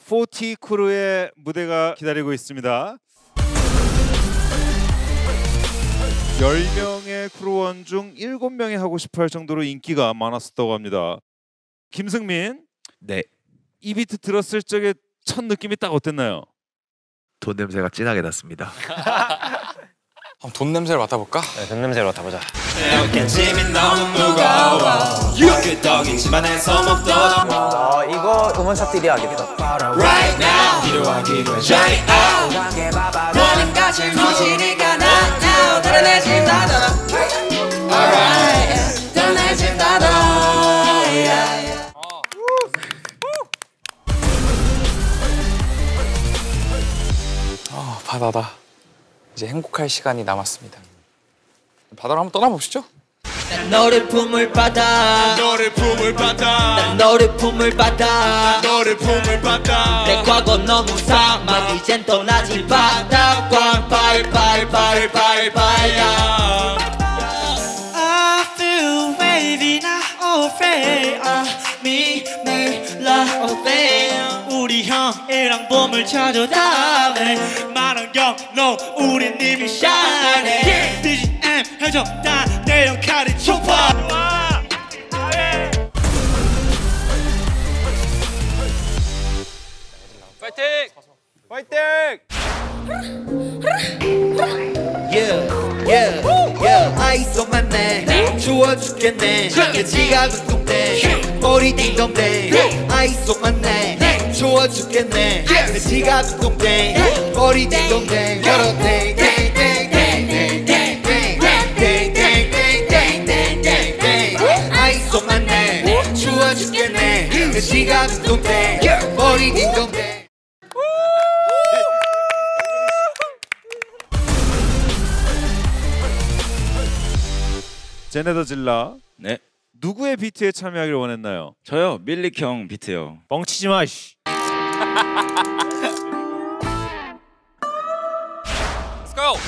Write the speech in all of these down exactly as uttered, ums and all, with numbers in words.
사십 크루의 무대가 기다리고 있습니다. 열 명의 크루원 중 일곱 명이 하고 싶어 할 정도로 인기가 많았었다고 합니다. 김승민. 네. 이 비트 들었을 적에 첫 느낌이 딱 어땠나요? 돈 냄새가 진하게 났습니다. 한번 돈 냄새를 맡아볼까? 네, 돈 냄새를 맡아보자. 짐이 너무 무거워 끄떡이지만 해서 못 떠져. 아 이거 음원 차트 일 위 하겠다. Right now 필요하기로 자리 out 너는 가질 무지니까 나 now 드러내진다다. Alright 드러내진다다. 어, 바다다. 이제 행복할 시간이 남았습니다. 바다로 한번 떠나보시죠. 난 너를 품을 바다 너를 품을 바다 난 너를 품을 바다 너를 품을 바다 내 과거 너무 사막 이젠 떠나지 바다광 발발발발발발야 I feel wavy now afraid me me love affair 우리 형이랑 봄을 찾아 다음에 만원경 no 우린 이미 shine 디지엠 해줬다 내 역할이 초파 파이팅! 파이팅! Yeah, yeah, yeah. 아이소 만네 추워 죽겠네 내 지갑은 똥대 머리 띵동대 아이소 만네 추워 죽겠네 내 지갑은 똥대 머리 띵동대 여러 땡땡땡땡땡땡땡땡땡땡땡땡 아이소 만네 추워 죽겠네 내 지갑은 똥대 머리 띵동대. 제네더질라. 네. 누구의 비트에 참여하길 원했나요? 저요. 밀릭 형 비트요. 뻥치지 마. 씨. Let's go.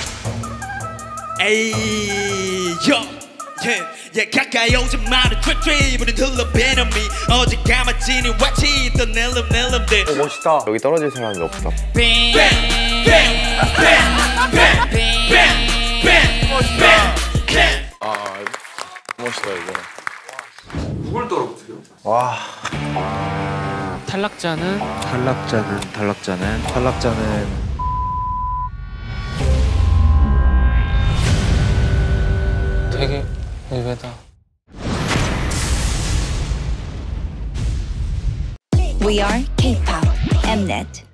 에이 요 예, 예 가까이 오지 마는 트레트리 우린 흘러배는 미 어제 감아지니 왔지 또 낼름 낼름들 멋있다. 여기 떨어질 사람이 없다. 아, 멋있다 이거. 누굴 떨어뜨려? 와. 탈락자는 탈락자는 탈락자는 탈락자는 되게 의외다. We are K-pop Mnet.